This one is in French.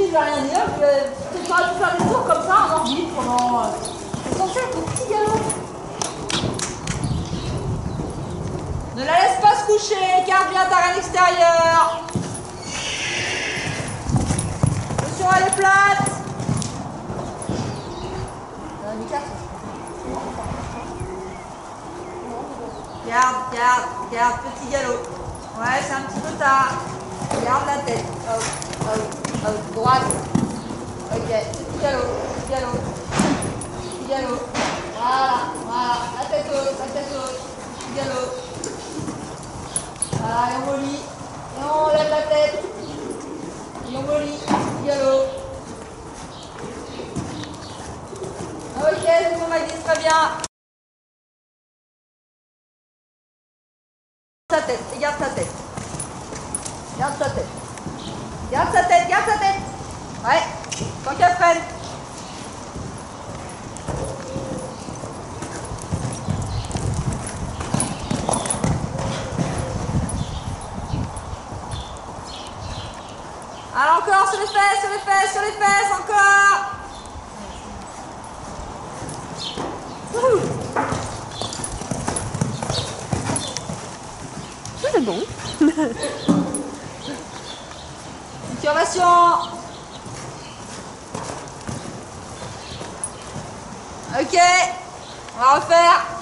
je vais rien dire. Tu vas faire des tours comme ça en orbite pendant. C'est censé être au petit galop. Ne la laisse pas se coucher, garde bien ta reine extérieure. Attention, elle est plate. Garde, petit galop. Ouais, c'est un petit peu tard. Garde la tête. Oh, droite. Ok, petit galop. Voilà, la tête haute, petit galop. Voilà, et on mollit. Et on lève la tête. Et on mollit, petit galop. Ok, c'est bon, Magnus, très bien. Ta tête, et garde ta tête. Garde sa tête. Ouais, tant qu'elle freine. Alors encore, sur les fesses, encore. C'est bon. Observation. Ok, on va refaire.